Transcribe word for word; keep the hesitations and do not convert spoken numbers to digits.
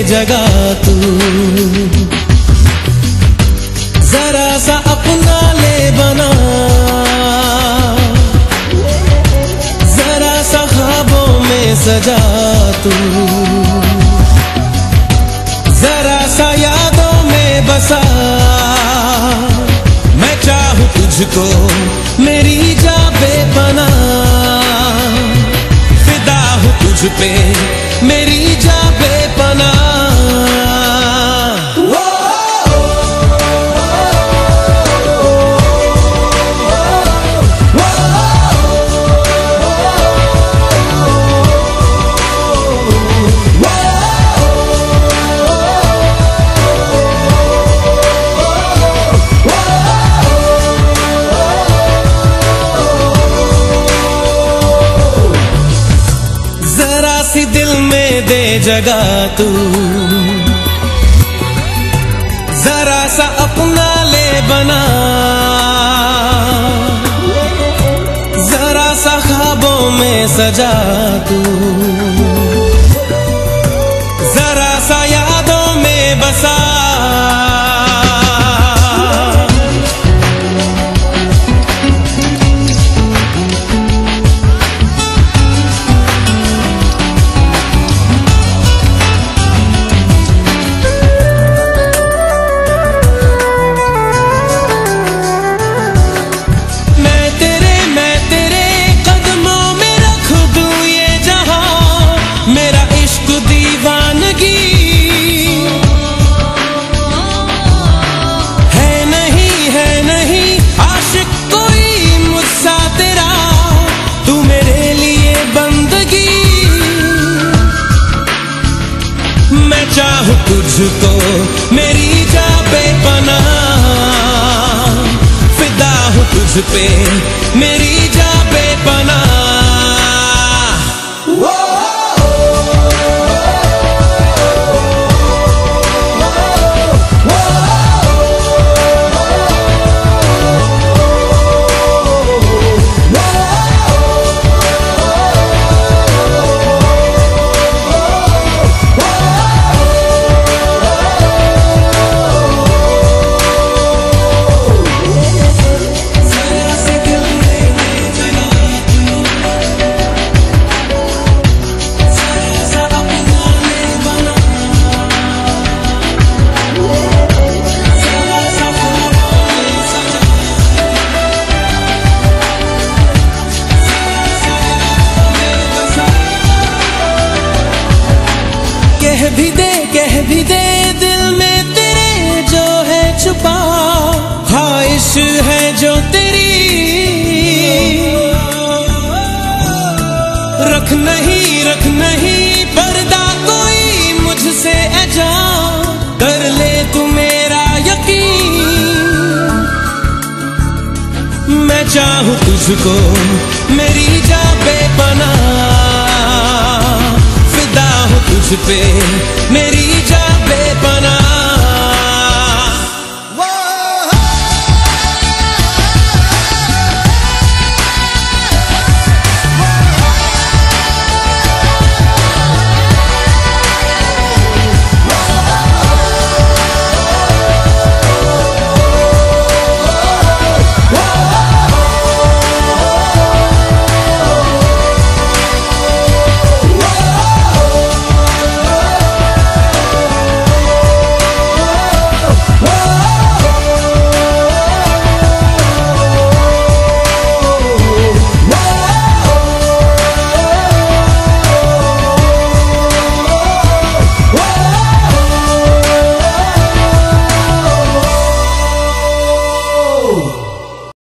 जगह तू, जरा सा अपना ले बना, जरा सा ख्वाबों में सजा तू, जरा सा यादों में बसा। मैं चाहूं तुझको मेरी जा बेपनाह, फिदा हूं तुझ पे मेरी जा बेपनाह। दिल में दे जगह तू, जरा सा अपना ले बना, जरा सा ख्वाबों में सजा तू, जरा सा यादों में बसा। चाहूं तुझको मेरी जा बेपनाह, फिदा हूं तुझ पे मेरी जा बेपनाह। कह भी दे कह भी दे दिल में तेरे जो है छुपा, ख्वाहिश है जो तेरी, रख नहीं रख नहीं पर्दा कोई मुझसे अजा, कर ले तू मेरा यकीन। मैं चाहूं तुझको मेरी जा बेपनाह, तुझ पे मेरी जा बेपनाह।